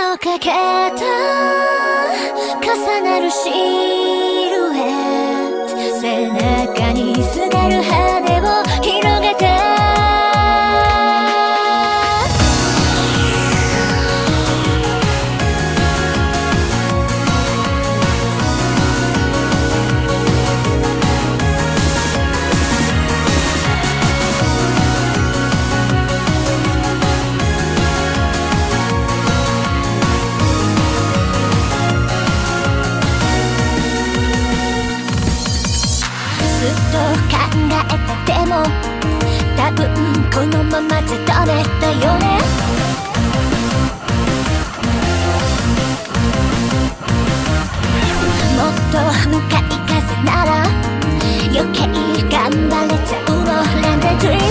かけた重なるシルエット、背中にすがる羽を広げてでも多分このままじゃダメだよね。もっと向かい風なら余計頑張れちゃうの。 Land the dream